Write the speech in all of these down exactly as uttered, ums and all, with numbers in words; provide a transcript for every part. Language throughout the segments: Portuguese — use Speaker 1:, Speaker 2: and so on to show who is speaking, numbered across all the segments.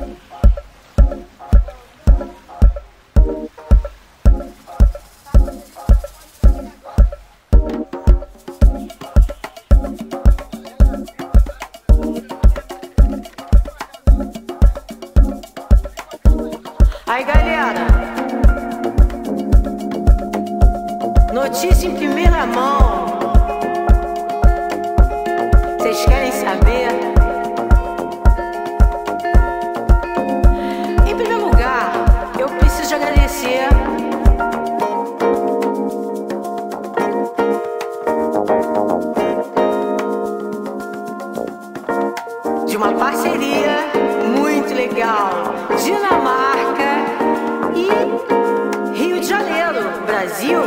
Speaker 1: Aí, galera, notícia em primeira mão. Vocês querem saber? Em primeiro lugar, eu preciso agradecer de uma parceria muito legal, Dinamarca e Rio de Janeiro, Brasil.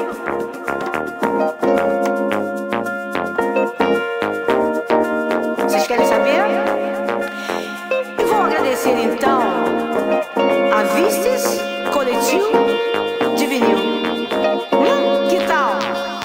Speaker 1: Vocês querem saber? Eu vou agradecer então a Visti Coletivo de Vinil. Hum, que tal?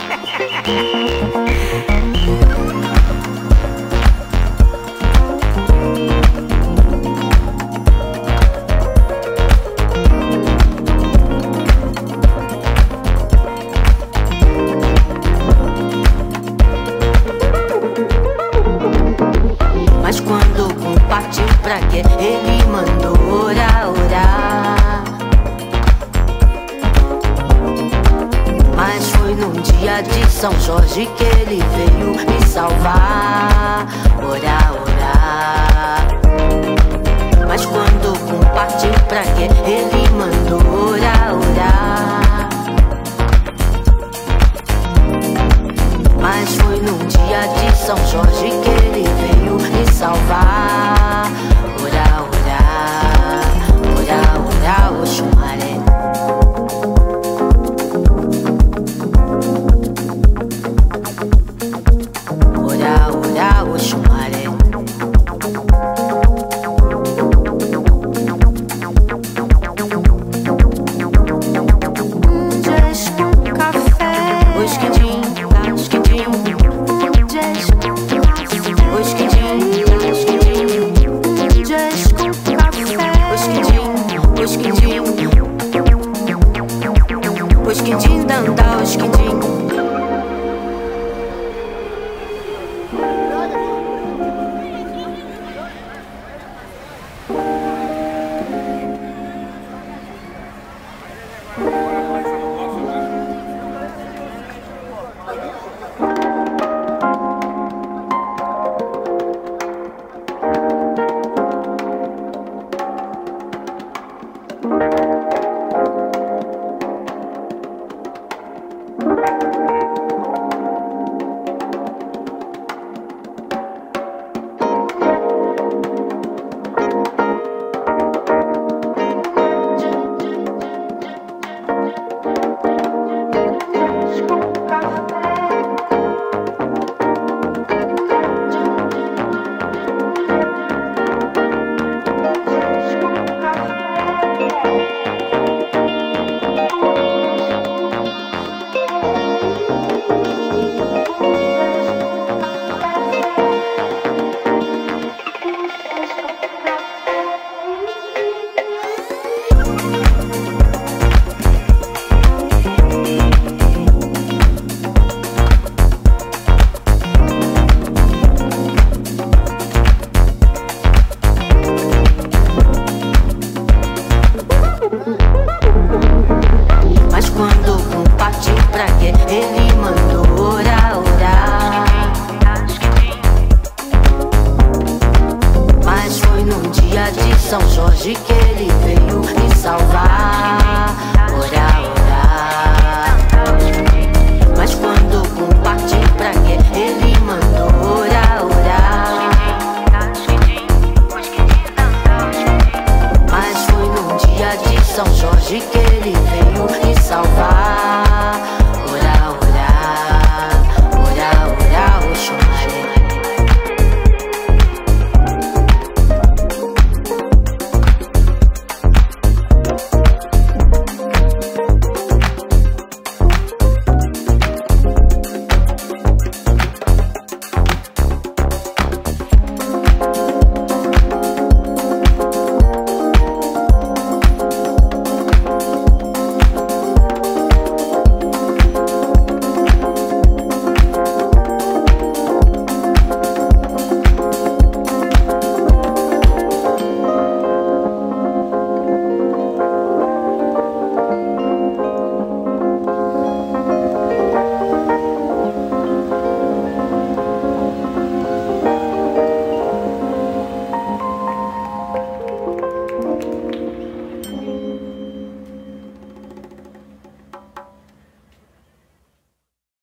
Speaker 2: Mas quando Ogum partiu pra quê? Ele mandou orar, orar. Mas foi num dia de São Jorge que ele veio me salvar. Orar, orar. Mas quando Ogum partiu pra quê? Ele mandou orar, orar. Mas foi num dia de São Jorge que ele veio me salvar. Orar, orar, orar, orar, Oxumaré. Orar, orar, Oxumaré. Um jazz com café, esquentinho, esquentinho. Um jazz com café, esquentinho, esquentinho. Um jazz com café, esquentinho, esquentinho. Esquentinho, dandau, esquentinho. Mas quando Ogum partiu pra quê? Ele mandou orar, orar. Mas foi num dia de São Jorge que ele veio me salvar.